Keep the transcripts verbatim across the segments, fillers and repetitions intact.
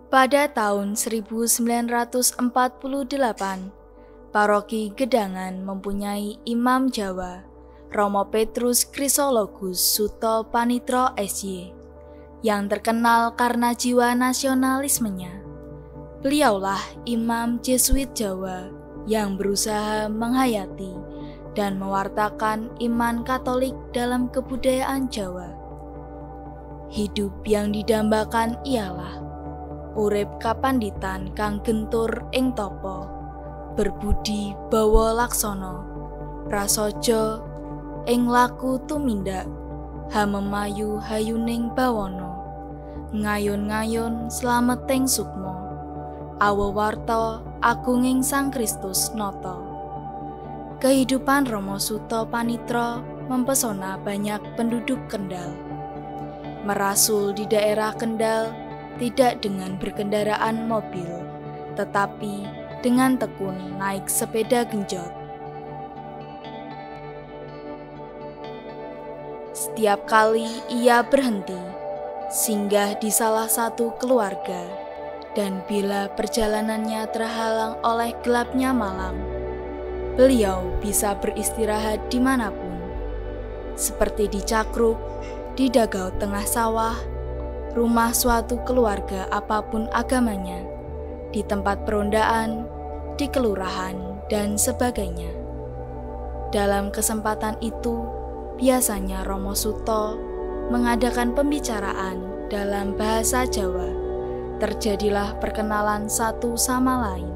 Pada tahun seribu sembilan ratus empat puluh delapan, Paroki Gedangan mempunyai Imam Jawa, Romo Petrus Chrysologus Suto Panitro S Y, yang terkenal karena jiwa nasionalismenya. Beliaulah Imam Jesuit Jawa yang berusaha menghayati dan mewartakan iman Katolik dalam kebudayaan Jawa. Hidup yang didambakan ialah urip kapanditan kang gentur ing tapa, berbudi bawa laksana, prasaja ing laku tumindak, hamemayu hayuning bawana, ngayon-ngayon slameting sukma, awewarta agunging Sang Kristus nata. Kehidupan Romo Suto Panitro mempesona banyak penduduk Kendal. Merasul di daerah Kendal tidak dengan berkendaraan mobil, tetapi dengan tekun naik sepeda genjot. Setiap kali ia berhenti, singgah di salah satu keluarga, dan bila perjalanannya terhalang oleh gelapnya malam, beliau bisa beristirahat dimanapun, seperti di Cakruk, di Dagau Tengah Sawah, rumah suatu keluarga apapun agamanya, di tempat perondaan, di kelurahan, dan sebagainya. Dalam kesempatan itu, biasanya Romo Suto mengadakan pembicaraan dalam bahasa Jawa. Terjadilah perkenalan satu sama lain.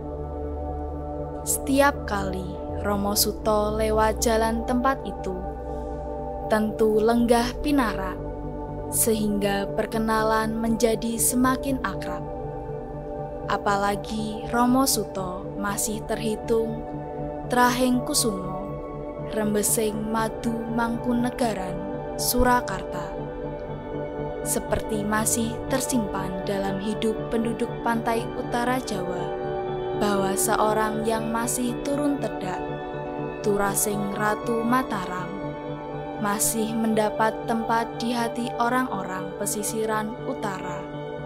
Setiap kali Romo Suto lewat jalan tempat itu, tentu lenggah pinarak, sehingga perkenalan menjadi semakin akrab. Apalagi Romo Suto masih terhitung Trahing Kusumo, Rembesing Madu Mangkunegaran, Surakarta, seperti masih tersimpan dalam hidup penduduk pantai utara Jawa, bahwa seorang yang masih turun tedak, Turasing Ratu Mataram, masih mendapat tempat di hati orang-orang pesisiran utara.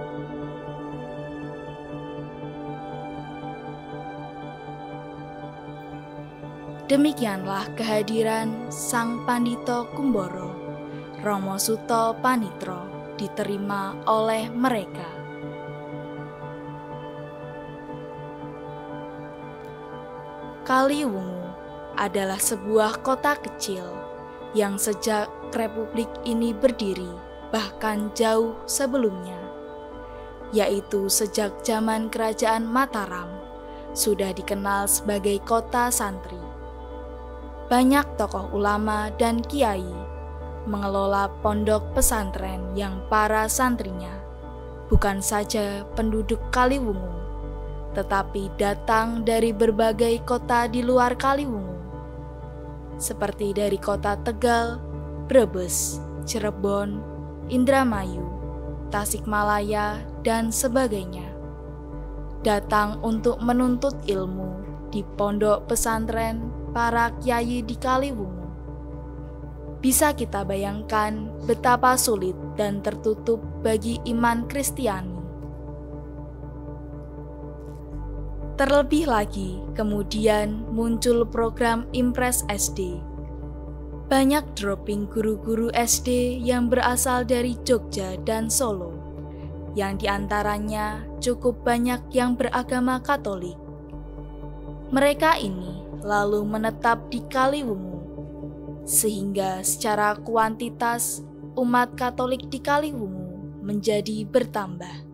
Demikianlah kehadiran Sang Pandito Kumboro, Romo Suto Panitro, diterima oleh mereka. Kaliwungu adalah sebuah kota kecil yang sejak Republik ini berdiri, bahkan jauh sebelumnya, yaitu sejak zaman Kerajaan Mataram, sudah dikenal sebagai kota santri. Banyak tokoh ulama dan kiai mengelola pondok pesantren yang para santrinya bukan saja penduduk Kaliwungu, tetapi datang dari berbagai kota di luar Kaliwungu, seperti dari kota Tegal, Brebes, Cirebon, Indramayu, Tasikmalaya, dan sebagainya, datang untuk menuntut ilmu di pondok pesantren para kiai di Kaliwungu. Bisa kita bayangkan betapa sulit dan tertutup bagi iman Kristiani. Terlebih lagi, kemudian muncul program Impres S D. Banyak dropping guru-guru S D yang berasal dari Jogja dan Solo, yang diantaranya cukup banyak yang beragama Katolik. Mereka ini lalu menetap di Kaliwungu, sehingga secara kuantitas umat Katolik di Kaliwungu menjadi bertambah.